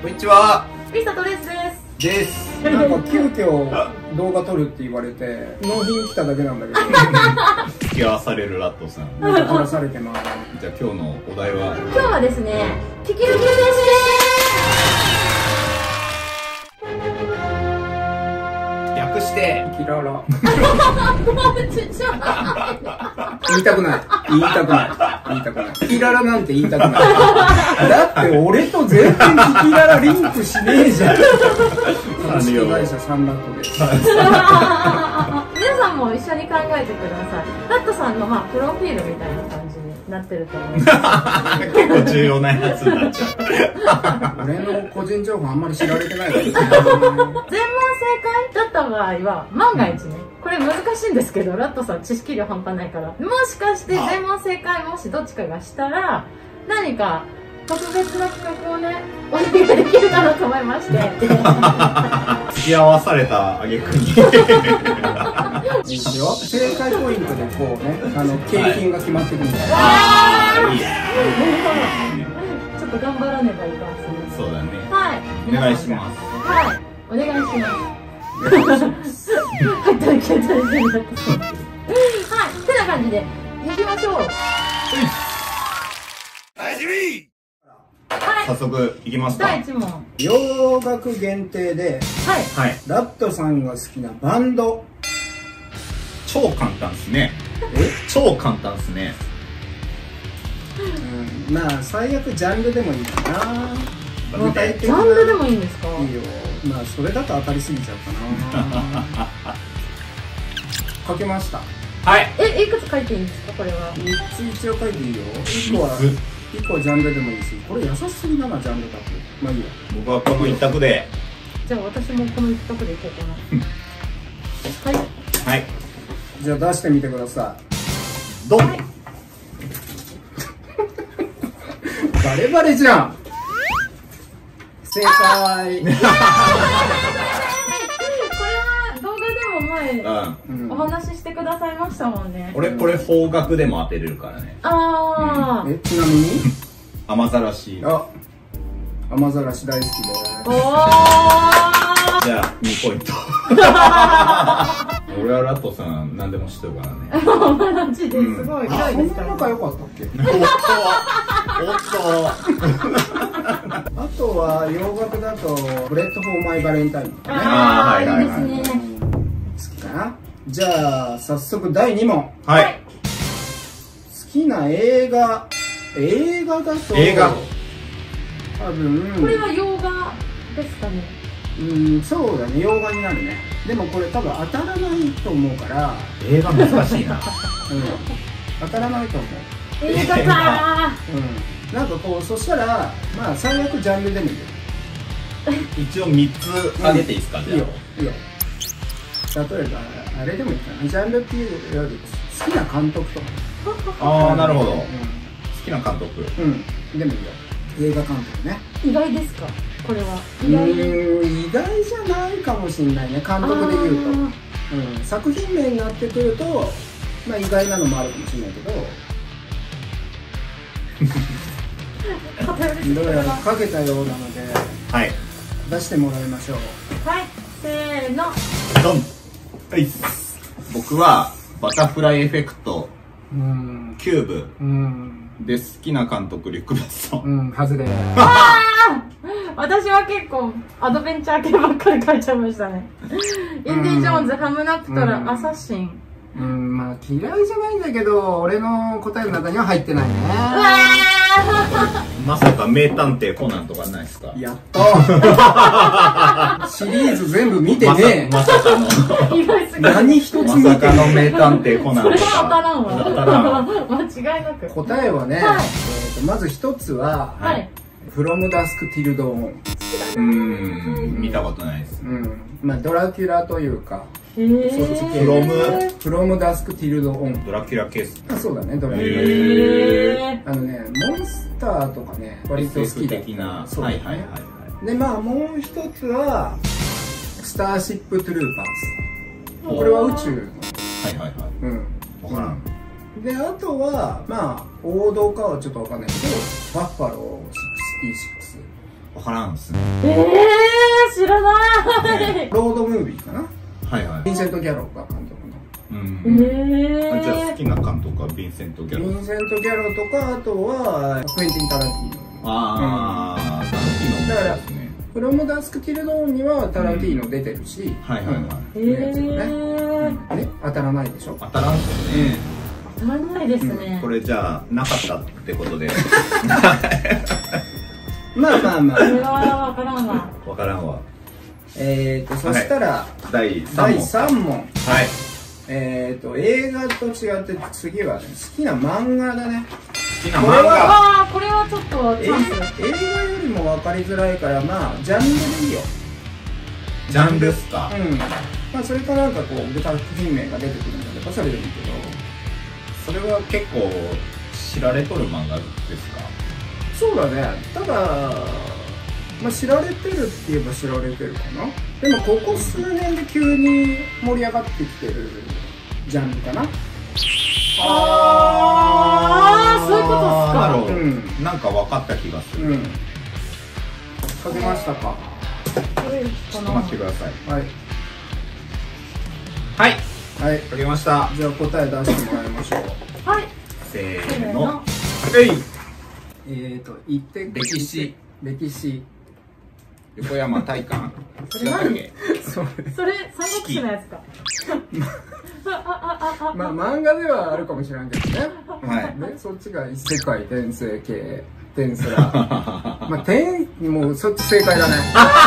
こんにちは。 ミサトレスです。 なんか急遽動画撮るって言われて納品来ただけなんだけど付き合わされるラットさん。 めっちゃ撮らされてます。 じゃあ今日のお題は、 今日はですね、キキルキルです略してキララちっちゃ言いたくない言いたくない言いたくないキララなんて言いたくないだって俺と全然キキララリンクしねえじゃん。株式会社サンラットです。 皆さんも一緒に考えてください。ラットさんのプロフィールみたいな感じになってると思います。 結構重要なやつになっちゃう。 俺の個人情報あんまり知られてないから全問正解だった場合は万が一ね、これ難しいんですけど、ラットさん知識量半端ないから、もしかして全問正解もしどっちかがしたら何か特別な企画をねお願いできるかなと思いまして付き合わされた挙句にいいですよ。正解ポイントでこうね、景品が決まってくるんだよ。 いいね。 ちょっと頑張らねばいかんですね。 そうだね。 はい、 お願いします。 はい、お願いします。はい、大丈夫大丈夫だった。はい、てな感じで行きましょう。 早速いきますか。 第1問。 洋楽限定ではい。 はい。 ラットさんが好きなバンド。 超簡単ですね。超簡単ですね。 まあ最悪ジャンルでもいいかな。 具体ジャンルでもいいんですか？ いいよ。まあそれだと当たりすぎちゃうかな。書けました。 はい。 いくつ書いていいんですかこれは？ 3つ一応書いていいよ。1個はジャンルでもいいし、これ優しすぎだなジャンルだと。まあいいや。 僕はこの一択で。 じゃあ私もこの一択でいこうかな。はい。 はい。 じゃあ出してみてくださドン。 い。バレバレじゃん。正解。 これは動画でも前お話ししてくださいましたもんね。 俺これ方角でも当てれるからね。 ああ。 ちなみに雨ざらし。 雨ざらし大好きで。 おお。 じゃあ2ポイント。俺はラットさん何でも知ってるからね。 マジですごい。 そんな仲良かったっけ？ おっあとは洋楽だとブレッドフォーマイバレンタインとかね。 ああ、いいですね。 好きかな。じゃあ早速第2問。 はい。 好きな映画だと映画。 多分これは洋画ですかね。 そうだね、洋画になるね。でもこれ多分当たらないと思うから、 映画難しいな。 当たらないと思う。 映画かなんかこう、そしたらまあ最悪ジャンルでもいいよ。 一応3つ挙げていいですか？ いいよいいよ。例えばあれでもいいかな。ジャンルっていうより好きな監督とか。 ああ、なるほど。好きな監督。 でもいいよ。映画監督ね。 意外ですかこれは？ 意外じゃないかもしれないね、監督でいうと。作品名になってくるとまあ意外なのもあるかもしれないけど、どうやらかけたようなので、 はい。 出してもらいましょう。 はい、せーの。 ドン。はい。僕はバタフライエフェクト、キューブで好きな監督リュック・ベッソン。 外れ。 私は結構アドベンチャー系ばっかり書いちゃいましたね。インディ・ジョーンズ、ハムナプトラ、アサッシン。 まあ嫌いじゃないんだけど、俺の答えの中には入ってないね。 まさか名探偵コナンとかないですか？ やっとシリーズ全部見てね。 まさかの意外すぎる。 何一つ見てまさかの名探偵コナンとか。 それは当たらんわ。 当たらん。 間違いなく。 答えはね、まず一つは、From Dusk Till Dawn。 見たことないです。 まあドラキュラというか、 フロム From Dusk Till Dawn。 ドラキュラケース。 そうだね、ドラキュラ。モンスターとかね、割と好きだ。 的な。 そう。 はいはいはい。 で、まあもう一つは、スターシップトゥルーパーズ。これは宇宙の。 はいはいはい。わからん。 で、あとは、まあ、王道かはちょっとわかんないけど、バッファロー66。 わからんっすね。 知らない。 ロードムービーかな。 はいはい。 ヴィンセント・ギャロが監督の。 じゃあ好きな監督はヴィンセント・ギャロ。 ヴィンセント・ギャロとか、あとはクエンティン・タランティーノ。 ああ、タランティーノ。 だからフロムダスクティルドーンにはタランティーノ出てるし、 はいはいはい。 ね、当たらないでしょ。 当たらんっすね。 当たらないですね。 これじゃあなかったってことで。 まあまあまあ。 これはわからんわ。 わからんわ。 そしたら第3問。 はい。映画と違って次はね、好きな漫画だね。 好きな漫画。 これはちょっとチャンス。 映画よりも分かりづらいから、まあジャンルでいいよ。 ジャンルっすか。 まあそれかなんかこう作品名が出てくるんだけど、それでいいけど。 それは結構知られとる漫画ですか。 そうだね。ただまあ知られてるって言えば知られてるかな。でもここ数年で急に盛り上がってきてるジャンルかな。 そういうことっすか。 なるほど。なんか分かった気がする。 書けましたか。 ちょっと待ってください。 はいはいはい、 書けました。 じゃあ答え出してもらいましょう。 はい、 せーの。 言って歴史横山大観。 それ何？ それ三国志のやつか。 まあ漫画ではあるかもしれないけどね。 はい。 ね、そっちが異世界転生系転スラ。まあもうそっち正解だね。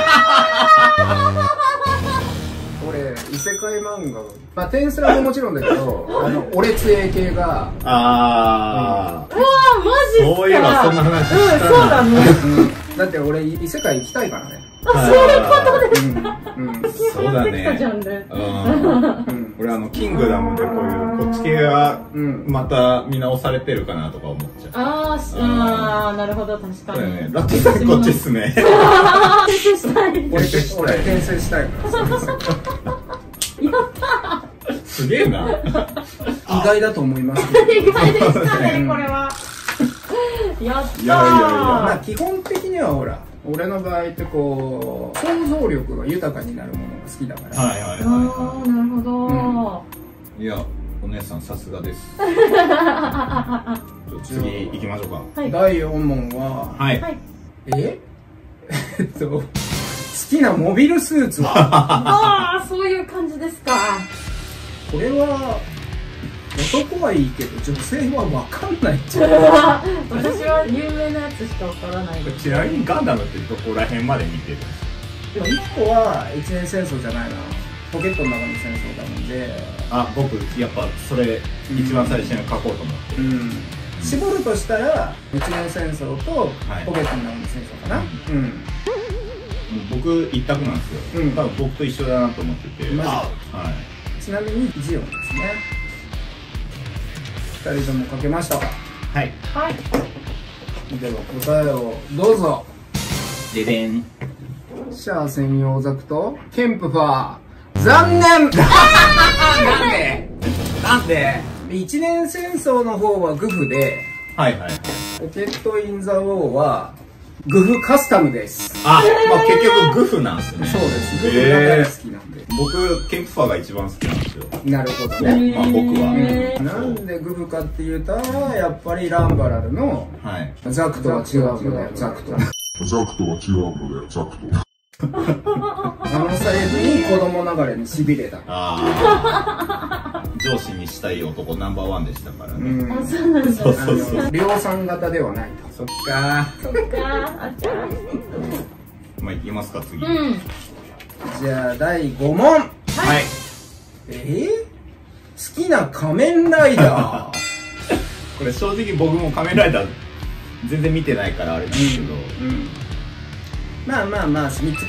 俺異世界漫画、まあ転スラももちろんだけど、俺つえ系が。 うわー、マジっすか。 そういえばそんな話したな。 そうだね。 だって俺異世界行きたいからね。 そういうことですか。 そうだね。俺キングダムでこっち系がまた見直されてるかなとか思っちゃう。 ああ、なるほど、確かに。 ラッキーさんこっちっすね。 転生したい。 俺転生したいから。 やったー。すげえな。 意外だと思いますけど。 意外でしたね、これは。やったー。 まあ基本的にはほら。俺の場合ってこう想像力が豊かになるものが好きだから。 はいはいはい。 ああ、なるほど。 いや、お姉さんさすがです。次行きましょうか。 第4問は、 はい。 好きなモビルスーツは。 ああ、そういう感じですか。 これは男はいいけど女性は分かんないっちゃう。 私は有名なやつしか分からない。 ちなみにガンダムってどこら辺まで見てるんですか。 でも1個は一年戦争じゃないな、ポケットの中の戦争だもんで。 僕やっぱそれ一番最初に書こうと思って。 絞るとしたら一年戦争とポケットの中の戦争かな。 僕一択なんですよ。多分僕と一緒だなと思ってて。 ちなみにジオンですね。2人とも書けましたか。 はい。 では答えをどうぞ。 ででん。 シャア専用ザクとケンプファー。残念。なんで一年戦争の方はグフで、ポケットインザウォーはグフカスタムです。 まあ結局グフなんですね。 そうです。グフが大好きなんで。 僕ケンプファーが一番好きなんですよ。 なるほどね。 まあ僕は。 なんでグフかって言ったらやっぱりランバラルのザクとは違うのだよ。ザクとは違うのだよ。ザクと。サイズに子供ながらにしびれた。 上司にしたい男ナンバーワンでしたからね。 そうなんだ。 量産型ではないと。 そっか。まあいきますか次。 じゃあ第5問。好きな仮面ライダー。 これ正直僕も仮面ライダー全然見てないからあれなんですけど。 まあ3つ書いていいです。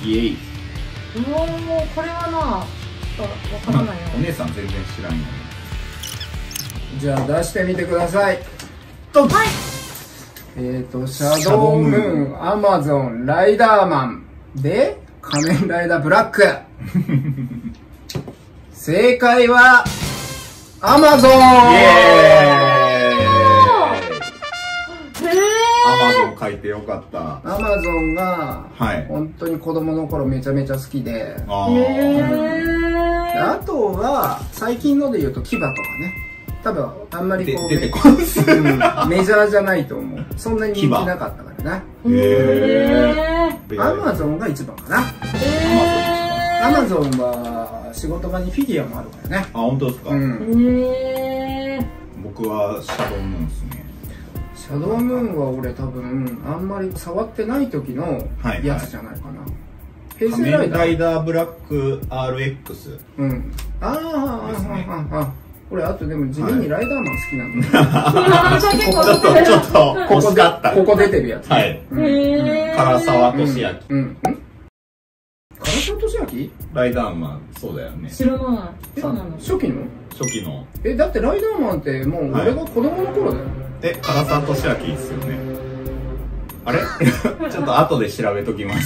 イエイ。 これはな、わからないよ。 お姉さん全然知らんよ。 じゃあ出してみてください。 はい。 シャドウムーン、アマゾン、ライダーマンで仮面ライダーブラック。正解はアマゾン。 アマゾン書いてよかった。 アマゾンが、 はい。 本当に子供の頃めちゃめちゃ好きで。あとは、最近ので言うと、キバとかね。多分、あんまりこう、 出てこんす。 メジャーじゃないと思う。そんなに人気なかったからね。アマゾンが一番かな。アマゾンは仕事場にフィギュアもあるからね。 あ、本当ですか。僕はシャドウムーンですね。 シャドウムーンは俺多分あんまり触ってない時のやつじゃないかな。 仮面ライダーブラック RX。 うん。あ。これあとでも地味にライダーマン好きなんだ。 ちょっとここ出てるやつ。 はい。唐沢俊明。 唐沢俊明？ ライダーマン、そうだよね。 知らない。そうなの？ 初期の？ 初期の。 だってライダーマンってもう俺が子供の頃だよ。 唐沢俊明ですよね。あれちょっと後で調べときます。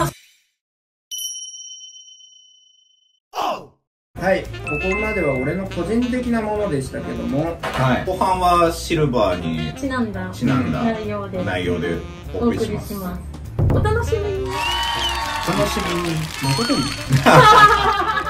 はい、ここまでは俺の個人的なものでしたけども、 はい、後半はシルバーにちなんだ内容でお送りします。 お楽しみに。 お楽しみに。またでも